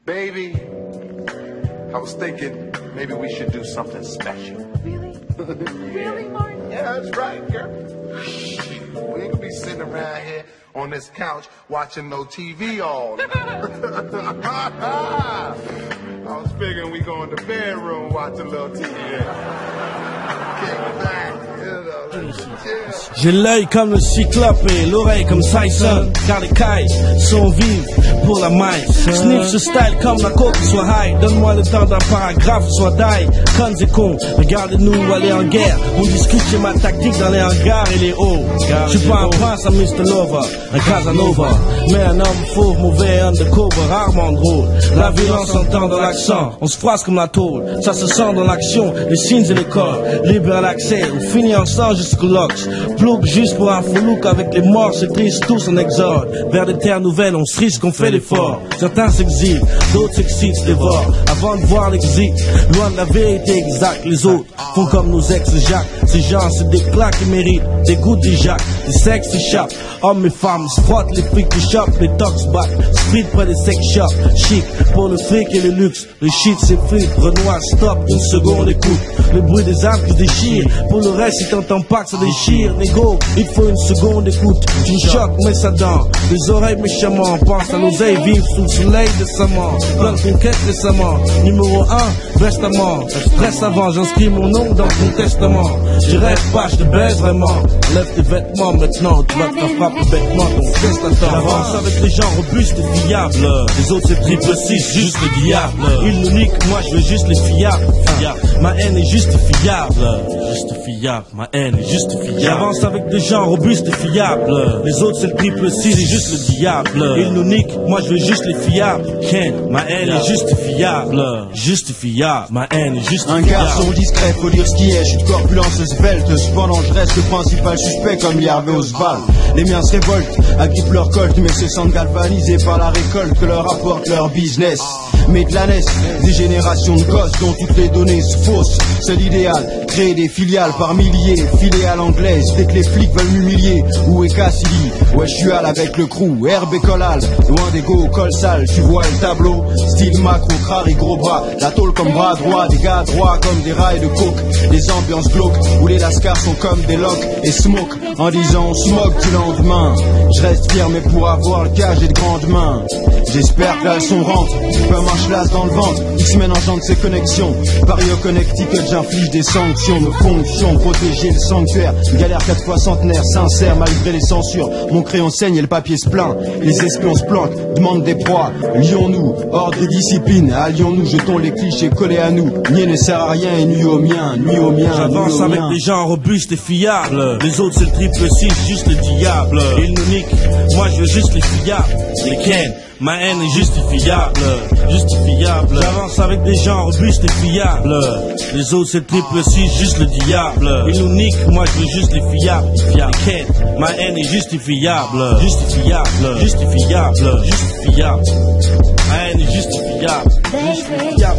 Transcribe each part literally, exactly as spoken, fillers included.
Baby, I was thinking maybe we should do something special. Really? Really, Martin? Yeah, that's right, girl. We ain't gonna be sitting around here on this couch watching no T V all night. I was figuring we go in the bedroom watch a little T V. Kick back, you know, J'ai l'œil comme le cyclope et l'oreille comme Tyson, car les cailles sont vives pour la maille. Sniff ce style comme la coke soit high. Donne-moi le temps d'un paragraphe, soit die. Cons et cons, regardez-nous aller en guerre. On discute chez ma tactique dans les hangars et les hauts. Je suis pas un prince, un mister Lover, un Casanova, mais un homme fauve, mauvais, undercover, rarement drôle. La violence s'entend dans l'accent, on se froisse comme la tôle. Ça se sent dans l'action, les signes et les corps. Libre à l'accès, on finit ensemble jusqu'au Lux. Plouc juste pour un fou look avec les morts, c'est triste, tous en exode. Vers des terres nouvelles, on se risque, on fait l'effort. Certains s'exilent, d'autres s'excitent, se dévorent. Avant de voir l'exit, loin de la vérité exacte, les autres font comme nos ex-Jacques. Ces gens, c'est des claques qui méritent, des gouttes, des jacques, des sexes s'échappent. Hommes et femmes se frottent, les frics qui chopent, les tox battent. Street près des sex shops, chic pour le fric et le luxe. Le shit s'effrite, Renoir stop, une seconde écoute. Le bruit des armes qui se déchirent, pour le reste si t'entends pas que ça déchire. Négo, il faut une seconde écoute. Tu me choques, mets ça dans les oreilles méchamment. Pense à l'oseille, vivre sous le soleil décemment. Plein de conquêtes récemment. Numéro un, reste à mort. Reste avant, j'inscris mon nom dans ton testament. Je rêve pas, je te baise vraiment. Lève tes vêtements maintenant, tu vas te faire frapper bêtement ton testament. J'avance avec les gens robustes et fiables. Les autres c'est triple six, juste le diable. Ils nous niquent, moi je veux juste les fiables. Ma haine est justifiable. Justifiable, ma haine est justifiable. J'avance avec des gens robustes et fiables. Les autres c'est le triple six, c'est juste le diable. Ils nous niquent, moi je veux juste les fiables. Ken, ma haine est justifiable. Justifiable, ma haine est justifiable. Un garçon discret, faut dire ce qui est. Je suis de corpulence svelte, cependant je reste le principal suspect comme Lee Harvey Oswald. Les miens se révoltent, agrippent leur colte, mais se sentent galvanisés par la récolte que leur apporte leur business. Mais de la naisse, des générations de gosses dont toutes les données sont fausses. C'est l'idéal, créer des filiales par milliers, filer à l'anglaise dès que les flics veulent m'humilier. Où est Cassidy? Ouais, je suis al avec le crew, Herbe et Collal, loin des go, col sale, tu vois le tableau. Style macro, crare et gros bras, la tôle comme bras droit, des gars droits comme des rails de coke. Des ambiances glauques, où les lascars sont comme des locks et smoke. En disant on smoke du lendemain. Je reste fier mais pour avoir le cas j'ai de grandes mains. J'espère que la leçon rentre, comme un chlasse dans le ventre. X-Men engendre ses connexions. Paris au Connecticut, j'inflige des sanctions. Nos fonctions, protéger le sanctuaire. Galère quatre fois centenaire, sincère malgré les censures. Mon crayon saigne et le papier se plaint. Les espions se planquent, demandent des proies. Lions-nous, hors des disciplines. Allions-nous, jetons les clichés collés à nous. Nier ne sert à rien et nuit au mien, nuit au mien. J'avance avec des gens robustes et fiables. Les autres c'est le triple six, juste le diable. Ils nous niquent, moi je veux juste les fiables. Les Ken, ma haine est justifiable. Justifiable. J'avance avec des gens robustes et fiables. Les autres c'est le triple six, juste le diable. Ils nous niquent, moi je veux juste les fiables. Les Ken, ma haine est justifiable. Justifiable. Justifiable. Justifiable. Ma haine est justifiable. Justifiable.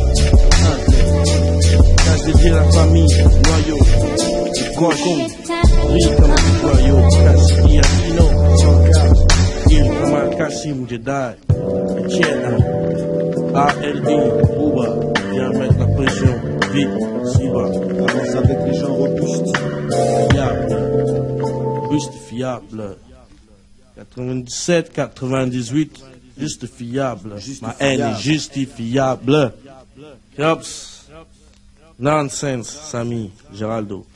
Cache dédié à la famille, noyau. Gorgon, Lee comme un noyau. Cassi, Aquino, Sanka. Il comme un Kassim, Jedi. Etienne, A L D, Bouba. Viens mettre la pression, vite, Siba. Avance avec les gens robustes, fiables. Robustes, fiables. quatre-vingt-dix-sept, quatre-vingt-dix-huit, juste fiable. Ma haine est justifiable. Yops. Nonsense, Samy, Géraldo.